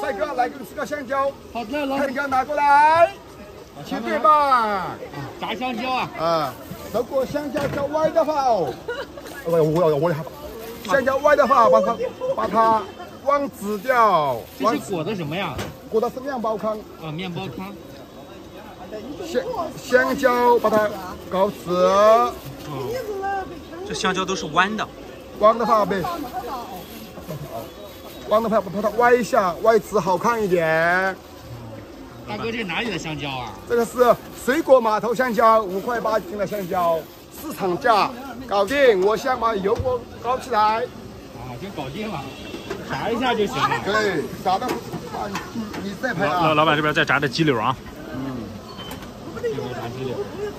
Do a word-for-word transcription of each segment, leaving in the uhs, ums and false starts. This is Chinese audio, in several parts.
帅哥，来个四个香蕉。 好的，老香蕉拿过来，切对吧？ 炸香蕉啊。 啊，如果香蕉较歪的话哦，我我我我香蕉歪的话，把它把它往直掉。 这是裹的什么呀？ 裹的是面包糠。 啊，面包糠。 香香蕉把它搞直。 哦，这香蕉都是弯的。 弯的话呗。弯的话把它歪一下，歪直好看一点。 大哥，这哪里的香蕉啊？ 这个是水果码头香蕉，五块八斤的香蕉，市场价，搞定。我先把油锅搞起来。 啊，就搞定了，炸一下就行了。 对，炸的啊，你你再拍啊。 老老板这边在炸的鸡柳啊。 嗯。 这边炸鸡柳。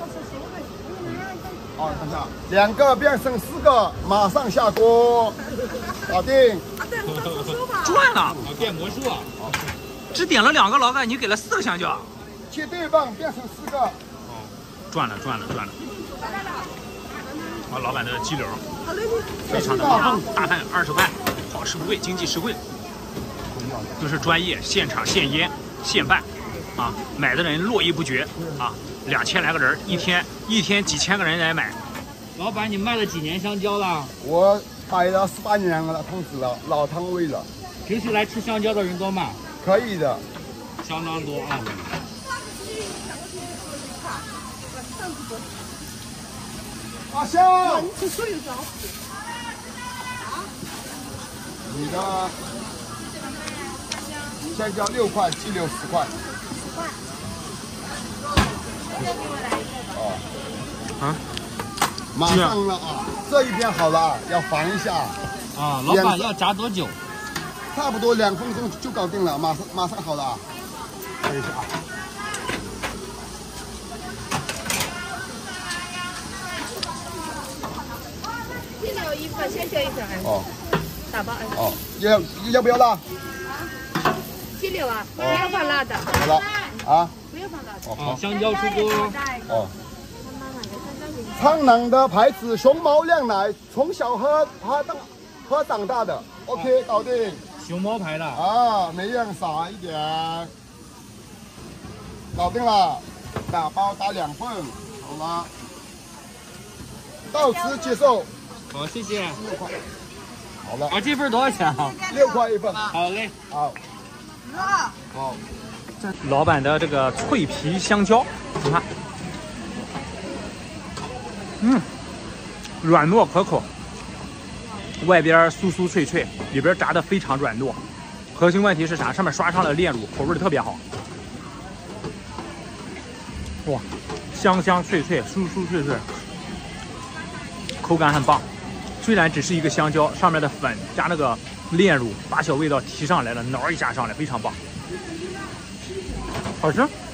哦，等一下，两个变成四个，马上下锅，搞定。 赚了！ 啊，变魔术啊！ 只点了两个老板，你给了四个香蕉。 切对棒，变成四个。 哦，赚了赚了赚了！啊，老板的鸡柳非常的棒，大饭二十块，好吃不贵，经济实惠，都是专业，现场现腌现拌，啊，买的人络绎不绝啊，两千来个人，一天一天几千个人来买。 老板，你卖了几年香蕉了？ 我摆了十八年了，汤匙了，老汤味了。 平时来吃香蕉的人多吗？ 可以的， 相当多啊。 阿香， 你说有招？ 你的香蕉六块，鸡柳十块。十块。哦。 啊？ 马上了啊！这一边好了，要防一下。 啊，老板要炸多久？ 差不多两分钟就搞定了，马上马上好了。等一下啊。 鸡柳一份，香蕉一份。 哦。 打包。 哦，要要不要辣？ 鸡柳啊，不要放辣的。 好了。啊？ 不要放辣的。 哦， 好，香蕉出锅。 哦。苍狼的牌子熊猫靓奶，从小喝喝到喝长大的 ，OK， 搞定。 熊猫牌的啊，每样撒一点，搞定了。打包打两份，好了。到此结束。 好，谢谢。 六块。好了。 啊，这份多少钱啊？ 六块一份。 好嘞。 好。好。 老板的这个脆皮香蕉，你看。嗯，软糯可口，外边酥酥脆脆，里边炸的非常软糯。核心问题是啥？上面刷上了炼乳，口味特别好。哇，香香脆脆，酥酥脆脆，口感很棒。虽然只是一个香蕉，上面的粉加那个炼乳，把小味道提上来了，挠一下上来，非常棒，好吃。